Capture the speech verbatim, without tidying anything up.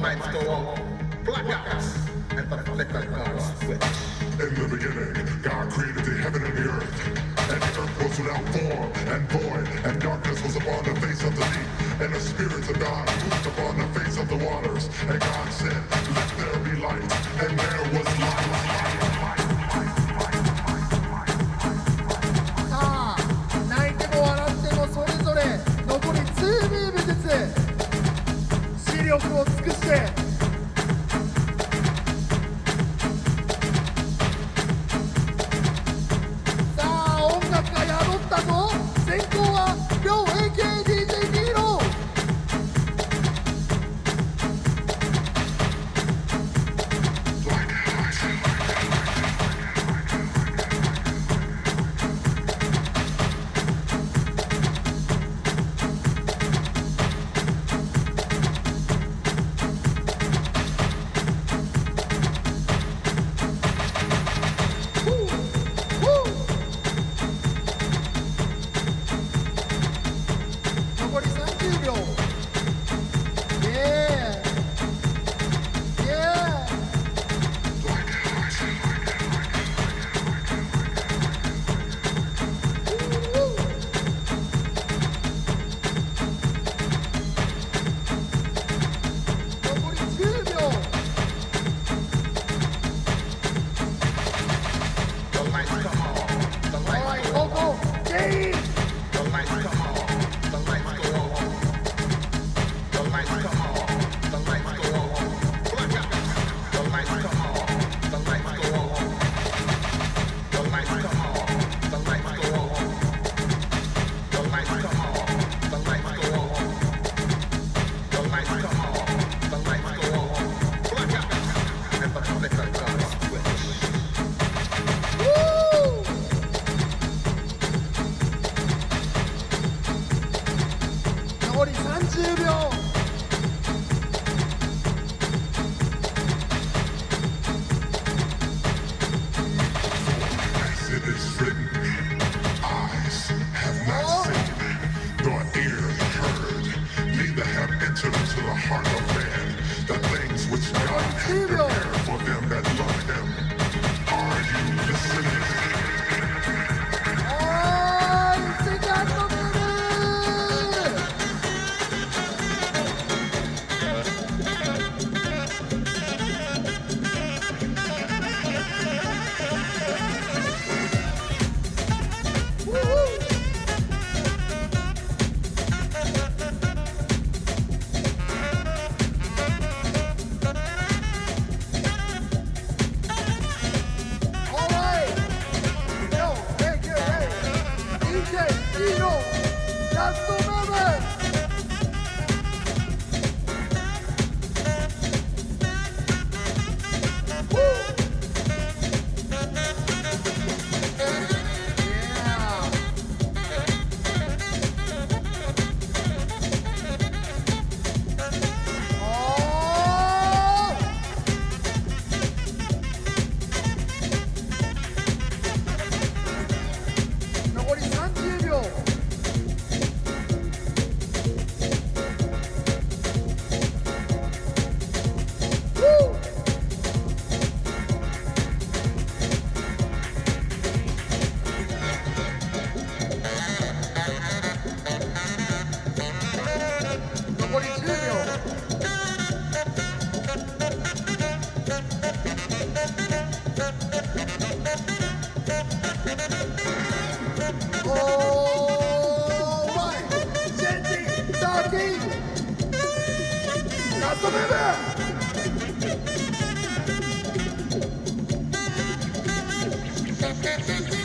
lights go off, blackouts, and the flicker goes switch. In the beginning, God created the heaven and the earth. And the earth was without form and void, and darkness was upon the face of the deep. And the spirits of God moved upon the face of the waters. And God said, let there be light. And there was light. さあ、泣いても笑ってもそれぞれ残りにムーブずつ視力を尽くしてさあ、音楽が宿ったぞ。先行は両 エーケーディージェーにじゅうろく。残りさんじゅうびょう。 Let's go, baby!